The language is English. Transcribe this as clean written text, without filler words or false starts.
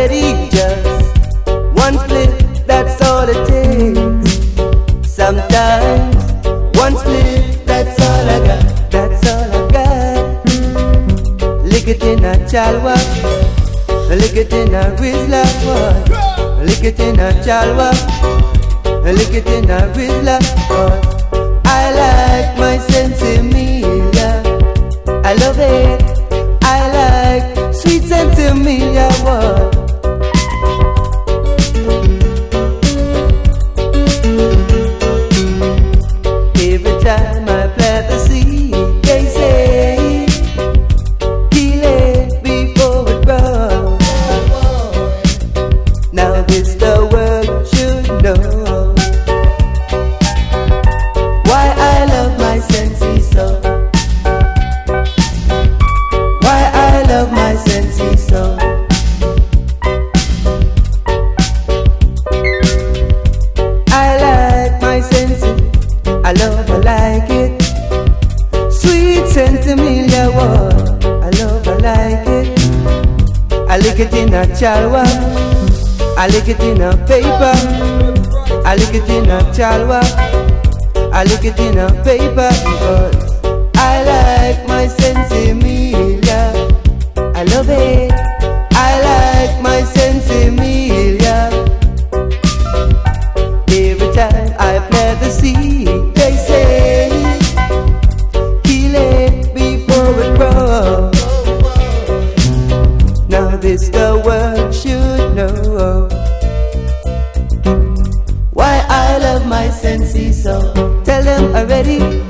already. Just one split, that's all it takes. Sometimes one split, that's all I got. That's all I got. Lick it in a chalwa, lick it in a Rizla, lick it in a chalwa, lick it in a Rizla. I like my Sensimilia, I love it. I like sweet Sensimilia. Every time I plant the seed, they say, kill it before it grows. Now this the world should know why I love my Sensi so. Why I love my Sensi so. I like my Sensi, I love, I like it. Sweet Sensimilia, I love, I like it. I lick it in a chalwa, I lick it in a paper, I lick it in a chalwa, I lick it in a paper. Because I like my Sensimilia, I love it. I like my Sensimilia. Every time I plant the seed, they say, kill it before it grows. Now this the world should know why I love my Sensi so. Tell them already.